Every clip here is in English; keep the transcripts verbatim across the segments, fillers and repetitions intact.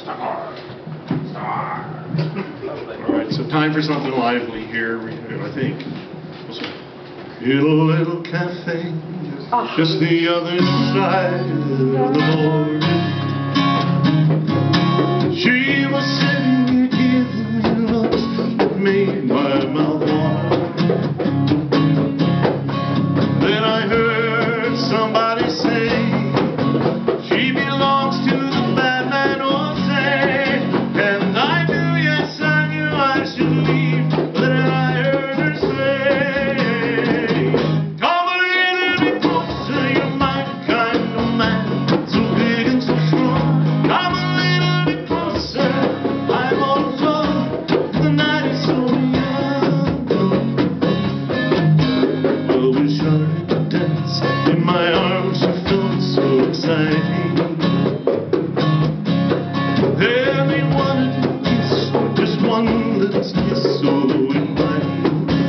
Star. Star. All right, so time for something lively here, I think. In a little cafe, oh. just the other side of the border, she was sitting here giving me looks that made my mouth water. Then I heard somebody say she belongs to the bad man Jose, and I knew, yes I knew I should leave. Then I heard her say, come a little bit closer, you're my kind of man, so big and so strong. Come a little bit closer, I'm all alone, the night is so young. Well, we started to dance, in my arms she felt so exciting. Then we wanted to kiss, just one little kiss, so inviting.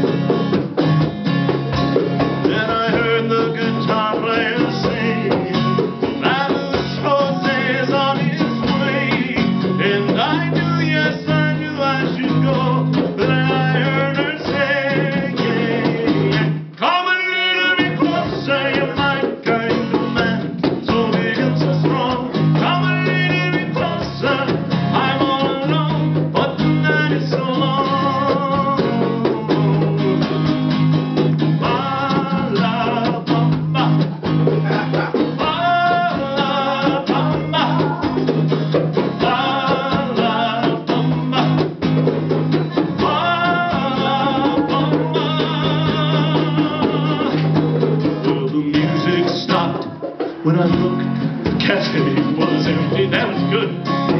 Then I heard the guitar player sing, that was Jose's on his way. And I knew, yes I knew I should go. Then I heard her say, yeah, come a little bit closer, you're my kind of man, so big and so strong. Come a little bit closer, I'm all alone, but the night is so long. Ba la bum ba, ba la bum ba, ba la bum ba, ba la bum ba. Well, the music stopped when I looked. The cafe was empty. That was good.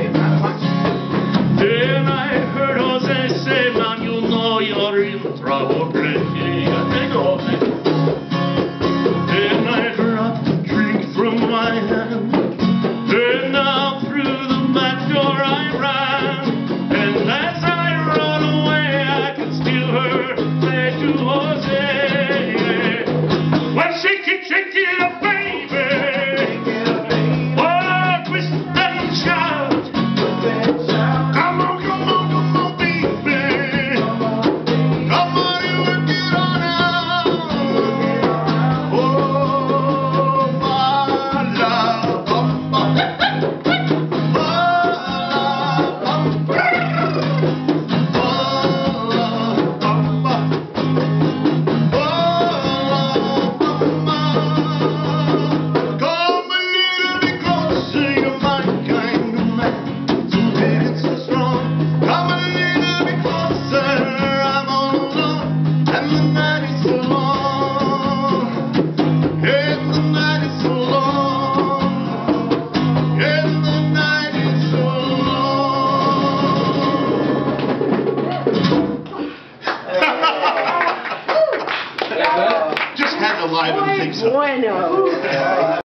Then I heard Jose say, man, you know you're in trouble, plenty. I think Jose. Then I dropped the drink from my hand. Then out through the back door I ran. And as I run away, I could still hear say to Jose, well, shake it, shake it up, baby. Oh, twist and shout. Come on, come on, come on, baby. Come on and work it on out. Oh, ba la bum ba, ba la bum ba, ba la bum ba, ba la bum ba. Come a little bit closer, you're my kind of man, so big and so strong. Come a little bit closer, I'm all alone, and the night is so long. And the night is so long. And the night is so long. Just had to liven things up. Bueno.